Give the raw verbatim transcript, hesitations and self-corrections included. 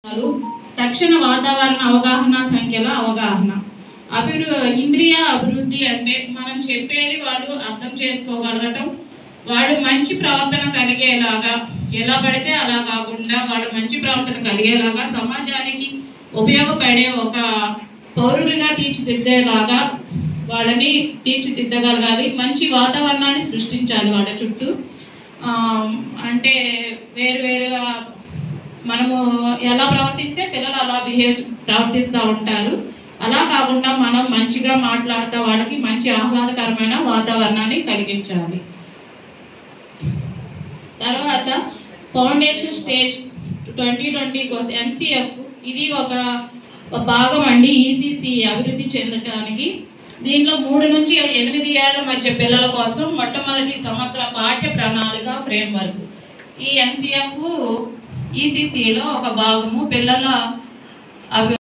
తక్షణ వాతావరణ అవగాహన సంఖ్యల అవగాహన అభివృ ఇంద్రియ అభివృద్ధి అంటే మనం చెప్పేది వాడు అర్థం చేసుకోగలగటం, వాడు మంచి ప్రవర్తన కలిగేలాగా, ఎలా పడితే అలా కాకుండా వాడు మంచి ప్రవర్తన కలిగేలాగా సమాజానికి ఉపయోగపడే ఒక పౌరులుగా తీర్చిదిద్దేలాగా వాళ్ళని తీర్చిదిద్దగలగాలి. మంచి వాతావరణాన్ని సృష్టించాలి వాళ్ళ చుట్టూ. అంటే వేరు వేరుగా మనము ఎలా ప్రవర్తిస్తే పిల్లలు అలా బిహేవ్ ప్రవర్తిస్తూ ఉంటారు. అలా కాకుండా మనం మంచిగా మాట్లాడుతూ వాళ్ళకి మంచి ఆహ్లాదకరమైన వాతావరణాన్ని కలిగించాలి. తర్వాత ఫౌండేషన్ స్టేజ్ ట్వంటీ ట్వంటీ కోసం ఎన్సిఎఫ్ ఇది ఒక భాగం అండి. ఈసీసీ అభివృద్ధి చెందటానికి దీనిలో మూడు నుంచి ఎనిమిది ఏళ్ల మధ్య పిల్లల కోసం మొట్టమొదటి సమగ్ర పాఠ్య ప్రణాళిక ఫ్రేమ్వర్క్. ఈ ఎన్సిఎఫ్ ఈసీసీలో ఒక భాగము. పిల్లల అభి